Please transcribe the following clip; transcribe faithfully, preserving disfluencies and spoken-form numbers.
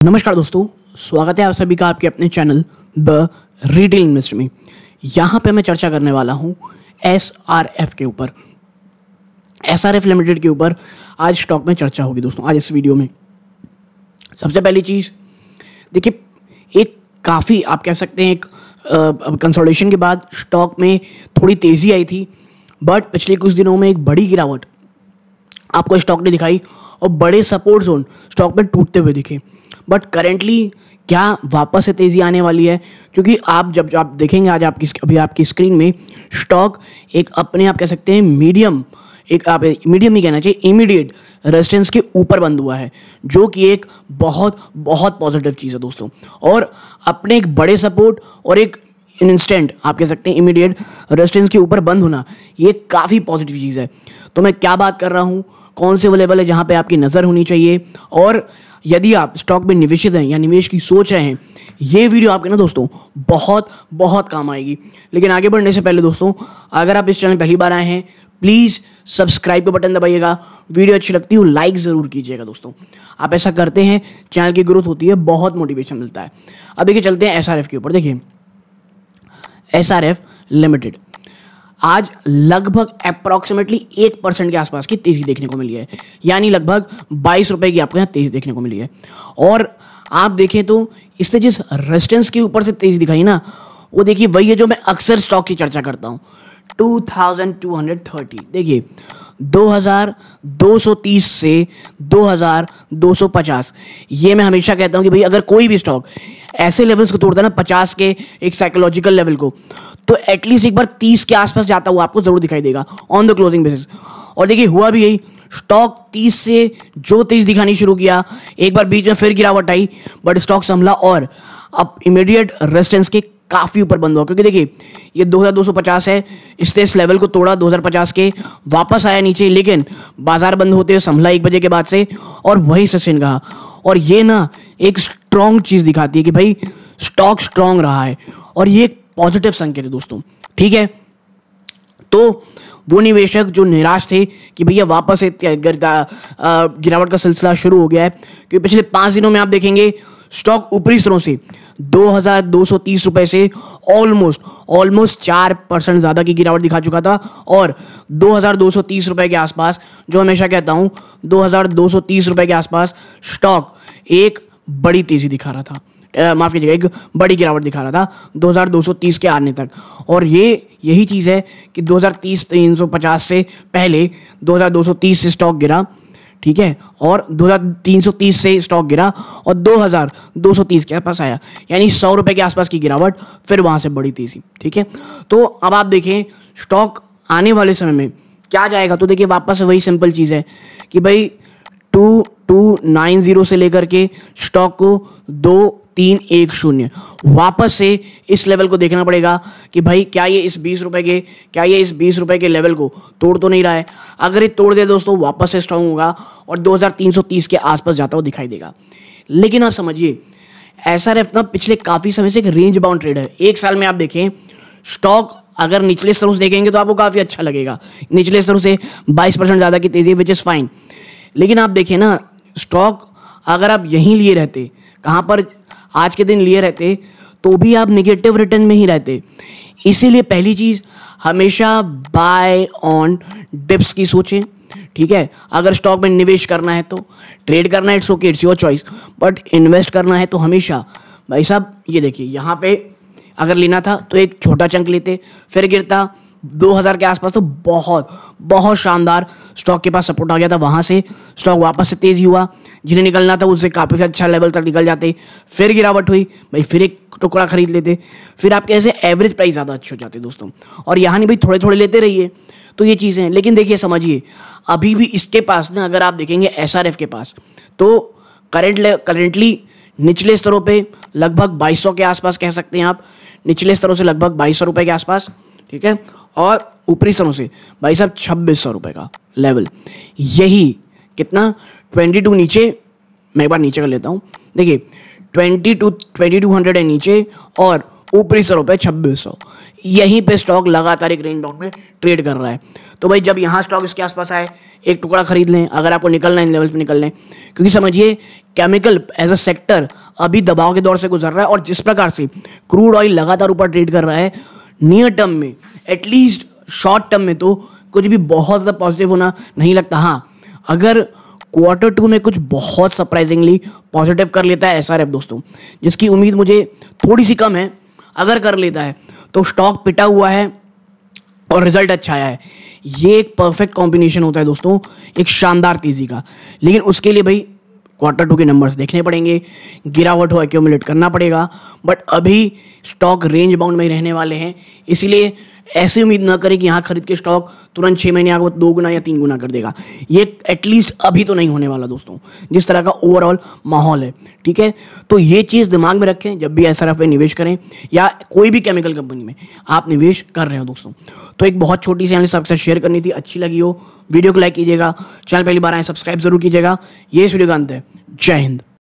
नमस्कार दोस्तों, स्वागत है आप सभी का आपके अपने चैनल द रिटेल इन्वेस्टर में। यहाँ पे मैं चर्चा करने वाला हूँ एस आर एफ के ऊपर, एस आर एफ लिमिटेड के ऊपर आज स्टॉक में चर्चा होगी दोस्तों। आज इस वीडियो में सबसे पहली चीज़ देखिए, एक काफ़ी आप कह सकते हैं एक कंसोलिडेशन के बाद स्टॉक में थोड़ी तेज़ी आई थी, बट पिछले कुछ दिनों में एक बड़ी गिरावट आपको स्टॉक ने दिखाई और बड़े सपोर्ट जोन स्टॉक में टूटते हुए दिखे। बट करेंटली क्या वापस से तेज़ी आने वाली है? क्योंकि आप जब आप देखेंगे आज आपकी अभी आपकी स्क्रीन में स्टॉक एक अपने आप कह सकते हैं मीडियम एक आप मीडियम ही कहना चाहिए इमीडिएट रेजिस्टेंस के ऊपर बंद हुआ है, जो कि एक बहुत बहुत पॉजिटिव चीज़ है दोस्तों। और अपने एक बड़े सपोर्ट और एक इंस्टेंट आप कह सकते हैं इमीडिएट रेजिस्टेंस के ऊपर बंद होना, ये काफ़ी पॉजिटिव चीज़ है। तो मैं क्या बात कर रहा हूँ, कौन से वो लेवल है जहाँ पे आपकी नज़र होनी चाहिए, और यदि आप स्टॉक में निवेशित हैं या निवेश की सोच रहे हैं, ये वीडियो आपके ना दोस्तों बहुत बहुत काम आएगी। लेकिन आगे बढ़ने से पहले दोस्तों, अगर आप इस चैनल पहली बार आए हैं, प्लीज़ सब्सक्राइब का बटन दबाइएगा। वीडियो अच्छी लगती है लाइक ज़रूर कीजिएगा दोस्तों। आप ऐसा करते हैं चैनल की ग्रोथ होती है, बहुत मोटिवेशन मिलता है। अब देखिए चलते हैं एस आर एफ के ऊपर। देखिए एस आर एफ लिमिटेड आज लगभग अप्रॉक्सीमेटली एक परसेंट के आसपास की तेज़ी देखने को मिली है, यानी लगभग बाईस रुपए की आपको यहाँ तेज़ी देखने को मिली है। और आप देखें तो इससे जिस रेजिस्टेंस के ऊपर से तेज़ी दिखाई ना, वो देखिए वही है जो मैं अक्सर स्टॉक की चर्चा करता हूँ, two thousand two hundred thirty. देखिए दो हज़ार दो सौ तीस से दो हज़ार दो सौ पचास, ये मैं हमेशा कहता हूँ कि भाई अगर कोई भी स्टॉक ऐसे लेवल्स को तोड़ता है ना, पचास के एक साइकोलॉजिकल लेवल को, तो एटलीस्ट एक बार तीस के आसपास जाता हुआ आपको जरूर दिखाई देगा ऑन द क्लोजिंग बेसिस। और देखिए हुआ भी यही, स्टॉक तीस से जो तेज दिखानी शुरू किया, एक बार बीच में फिर गिरावट आई, बट स्टॉक संभला और अब इमीडिएट रेजिस्टेंस के काफ़ी ऊपर बंद हुआ। क्योंकि देखिए ये दो हज़ार दो सौ पचास है, इसने इस लेवल को तोड़ा दो हज़ार पचास के, वापस आया नीचे, लेकिन बाजार बंद होते हुए संभला एक बजे के बाद से और वही सस्टेन कहा। और ये ना एक स्ट्रॉन्ग चीज़ दिखाती है कि भाई स्टॉक स्ट्रॉन्ग रहा है, और ये एक पॉजिटिव संकेत है दोस्तों। ठीक है, तो वो निवेशक जो निराश थे कि भैया वापस से गिरावट का सिलसिला शुरू हो गया है, क्योंकि पिछले पाँच दिनों में आप देखेंगे स्टॉक ऊपरी स्तरों से दो हज़ार दो सौ तीस रुपए से ऑलमोस्ट ऑलमोस्ट चार परसेंट ज़्यादा की गिरावट दिखा चुका था, और दो हज़ार दो सौ तीस रुपए के आसपास, जो हमेशा कहता हूँ दो हज़ार दो सौ तीस रुपए के आसपास स्टॉक एक बड़ी तेज़ी दिखा रहा था, माफ़ कीजिएगा एक बड़ी गिरावट दिखा रहा था दो हज़ार दो सौ तीस के आने तक। और ये यही चीज़ है कि दो हज़ार तीस तीन सौ पचास से पहले दो हज़ार दो सौ तीस से स्टॉक गिरा, ठीक है, और दो हज़ार तीन सौ तीस से स्टॉक गिरा और दो हज़ार दो सौ तीस के आसपास आया, यानी सौ रुपए के आसपास की गिरावट, फिर वहाँ से बड़ी तेज़ी। ठीक है, तो अब आप देखें स्टॉक आने वाले समय में क्या जाएगा, तो देखिए वापस वही सिंपल चीज़ है कि भाई टू टू नाइन जीरो से लेकर के स्टॉक को दो तीन एक शून्य वापस से इस लेवल को देखना पड़ेगा कि भाई क्या ये इस बीस रुपए के क्या ये इस बीस रुपए के लेवल को तोड़ तो नहीं रहा है। अगर ये तोड़ दे दोस्तों, वापस से स्ट्रांग होगा और दो हज़ार तीन सौ तीस के आसपास जाता हुआ दिखाई देगा। लेकिन आप समझिए एस आर एफ ना पिछले काफ़ी समय से एक रेंज बाउंड ट्रेड है। एक साल में आप देखें स्टॉक अगर निचले स्तरों से देखेंगे तो आपको काफ़ी अच्छा लगेगा, निचले स्तरों से बाईस परसेंट ज़्यादा की तेज़ी, विच इज़ फाइन। लेकिन आप देखें ना स्टॉक अगर आप यहीं लिए रहते, कहाँ पर आज के दिन लिए रहते, तो भी आप नेगेटिव रिटर्न में ही रहते। इसीलिए पहली चीज़ हमेशा बाय ऑन डिप्स की सोचें। ठीक है, अगर स्टॉक में निवेश करना है तो ट्रेड करना है, it's okay, it's your choice, but invest करना है तो हमेशा भाई साहब ये देखिए यहाँ पे अगर लेना था तो एक छोटा चंक लेते, फिर गिरता दो हज़ार के आसपास, तो बहुत बहुत शानदार स्टॉक के पास सपोर्ट आ गया था, वहाँ से स्टॉक वापस से तेज़ी हुआ, जिन्हें निकलना था उससे काफ़ी अच्छा लेवल तक निकल जाते, फिर गिरावट हुई भाई, फिर एक टुकड़ा खरीद लेते, फिर आपके ऐसे एवरेज प्राइस ज़्यादा अच्छे हो जाते दोस्तों। और यहाँ नहीं भाई थोड़े थोड़े लेते रहिए, तो ये चीज़ें हैं। लेकिन देखिए समझिए अभी भी इसके पास ना, अगर आप देखेंगे एस आर एफ के पास, तो करेंट करेंटली निचले स्तरों पर लगभग बाईस सौ के आसपास कह सकते हैं आप, निचले स्तरों से लगभग बाईस सौ रुपये के आसपास, ठीक है, और ऊपरी स्तरों से भाई साहब छब्बीस सौ रुपये का लेवल, यही कितना ट्वेंटी टू नीचे, मैं एक बार नीचे कर लेता हूँ, देखिए twenty two twenty two hundred है नीचे और ऊपरी स्तरों पे छब्बीस सौ, यहीं पे स्टॉक लगातार एक रेंज बाउंड में ट्रेड कर रहा है। तो भाई जब यहाँ स्टॉक इसके आसपास आए एक टुकड़ा खरीद लें अगर आपको निकलना है इन लेवल्स पे निकल लें, क्योंकि समझिए केमिकल एज अ सेक्टर अभी दबाव के दौर से गुजर रहा है और जिस प्रकार से क्रूड ऑयल लगातार ऊपर ट्रेड कर रहा है, नियर टर्म में एटलीस्ट शॉर्ट टर्म में तो कुछ भी बहुत ज़्यादा पॉजिटिव होना नहीं लगता। हाँ, अगर क्वार्टर टू में कुछ बहुत सरप्राइजिंगली पॉजिटिव कर लेता है एसआरएफ दोस्तों, जिसकी उम्मीद मुझे थोड़ी सी कम है, अगर कर लेता है तो स्टॉक पिटा हुआ है और रिजल्ट अच्छा आया है, ये एक परफेक्ट कॉम्बिनेशन होता है दोस्तों एक शानदार तेजी का। लेकिन उसके लिए भाई क्वार्टर टू के नंबर्स देखने पड़ेंगे, गिरावट हो एक्यूमुलेट करना पड़ेगा, बट अभी स्टॉक रेंज बाउंड में ही रहने वाले हैं। इसीलिए ऐसी उम्मीद ना करें कि यहाँ खरीद के स्टॉक तुरंत छः महीने आगे दो गुना या तीन गुना कर देगा, ये एटलीस्ट अभी तो नहीं होने वाला दोस्तों, जिस तरह का ओवरऑल माहौल है। ठीक है, तो ये चीज़ दिमाग में रखें जब भी एसआरएफ पे निवेश करें या कोई भी केमिकल कंपनी में आप निवेश कर रहे हो दोस्तों। तो एक बहुत छोटी सी एनालिसिस आपके साथ शेयर करनी थी, अच्छी लगी हो वीडियो को लाइक कीजिएगा, चैनल पहली बार आए सब्सक्राइब जरूर कीजिएगा। ये इस वीडियो का अंत है। जय हिंद।